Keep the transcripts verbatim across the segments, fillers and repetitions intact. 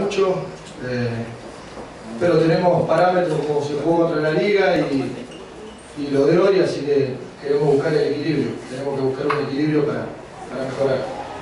mucho, eh, pero tenemos parámetros como se jugó contra la liga y, y lo de hoy, así que queremos buscar el equilibrio, tenemos que buscar un equilibrio para, para mejorar.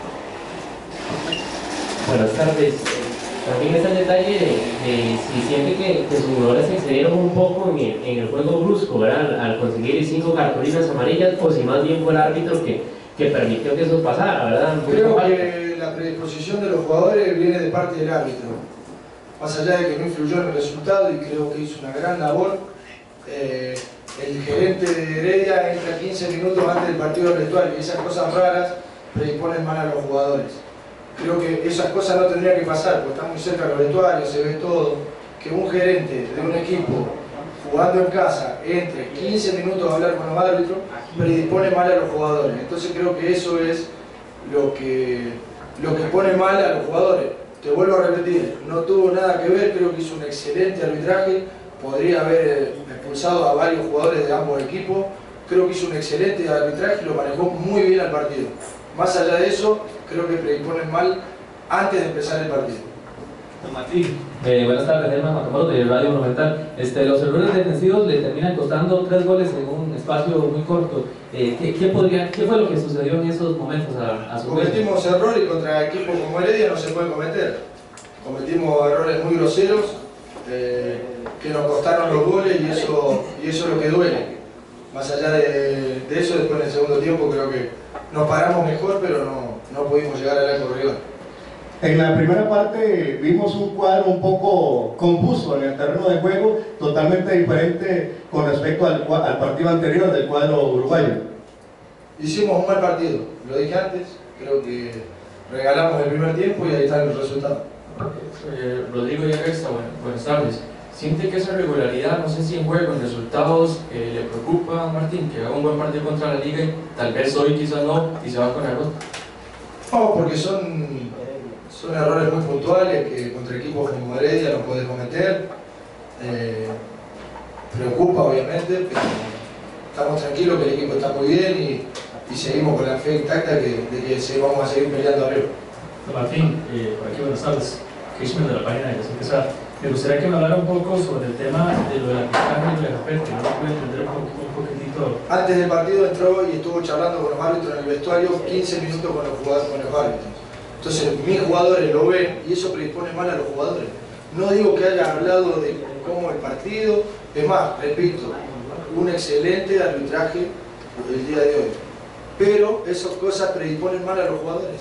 Buenas tardes. También está el detalle de, de si siente que, que sus jugadores se excedieron un poco en el, en el juego brusco, ¿verdad? Al, al conseguir cinco cartulinas amarillas, o si más bien fue el árbitro que, que permitió que eso pasara, ¿verdad? Creo que la predisposición de los jugadores viene de parte del árbitro, más allá de que no influyó en el resultado y creo que hizo una gran labor. Eh, el gerente de Heredia entra quince minutos antes del partido del vestuario y esas cosas raras predisponen mal a los jugadores. Creo que esas cosas no tendrían que pasar, porque está muy cerca de los vestuarios, se ve todo. Que un gerente de un equipo jugando en casa entre quince minutos a hablar con los árbitros predispone mal a los jugadores. Entonces creo que eso es lo que, lo que pone mal a los jugadores. Te vuelvo a repetir, no tuvo nada que ver, creo que hizo un excelente arbitraje, podría haber expulsado a varios jugadores de ambos equipos, creo que hizo un excelente arbitraje y lo manejó muy bien al partido. Más allá de eso, creo que predisponen mal antes de empezar el partido. Don Martín. Eh, buenas tardes, Germán Matamoros de Radio Monumental. Este, los errores defensivos le terminan costando tres goles en un espacio muy corto. Eh, ¿qué, qué, podría, ¿Qué fue lo que sucedió en esos momentos a, a su vez? Cometimos errores contra equipos como Heredia no se pueden cometer. Cometimos errores muy groseros eh, que nos costaron los goles y eso, y eso es lo que duele. Más allá de, de eso, después en el segundo tiempo creo que nos paramos mejor, pero no, no pudimos llegar al arco rival. En la primera parte vimos un cuadro un poco confuso en el terreno de juego, totalmente diferente con respecto al, al partido anterior del cuadro uruguayo. Hicimos un mal partido, lo dije antes, creo que regalamos el primer tiempo y ahí está el resultado. Eh, Rodrigo Yaguesta, bueno, buenas tardes. ¿Siente que esa regularidad, no sé si en juego, en resultados, eh, le preocupa a Martín, que haga un buen partido contra la liga y tal vez hoy quizás no, y se va con algo? No, porque son, son errores muy puntuales que contra equipos como Heredia no puede cometer. Eh, preocupa obviamente, pero estamos tranquilos que el equipo está muy bien y, y seguimos con la fe intacta que, de que se, vamos a seguir peleando arriba. Martín, eh, por aquí buenas tardes, Kirchner de la página de Nación Pesada. Me gustaría que me hablara un poco sobre el tema de lo del arbitraje y lo de la F E D, que no se puede entender un, un poquitito. Antes del partido entró y estuvo charlando con los árbitros en el vestuario quince minutos con los, jugadores, con los árbitros. Entonces mis jugadores lo ven y eso predispone mal a los jugadores. No digo que haya hablado de cómo el partido, es más, repito, un excelente arbitraje el día de hoy. Pero esas cosas predisponen mal a los jugadores.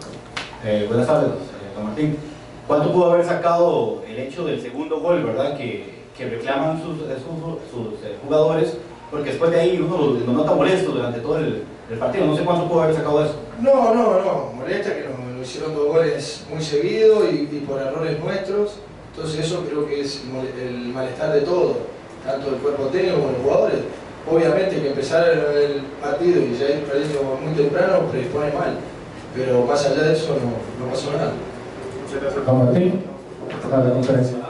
Eh, buenas tardes, eh, don Martín. ¿Cuánto pudo haber sacado el hecho del segundo gol, verdad, que, que reclaman sus, sus, sus eh, jugadores? Porque después de ahí uno lo, lo nota molesto durante todo el, el partido. No sé cuánto pudo haber sacado eso. No, no, no. Molesta que nos, nos hicieron dos goles muy seguidos y, y por errores nuestros. Entonces eso creo que es el malestar de todos, tanto del cuerpo técnico como de los jugadores. Obviamente que empezar el partido y ya ir perdiendo muy temprano predispone mal. Pero más allá de eso no, no pasó nada. Don Martín, a la conferencia.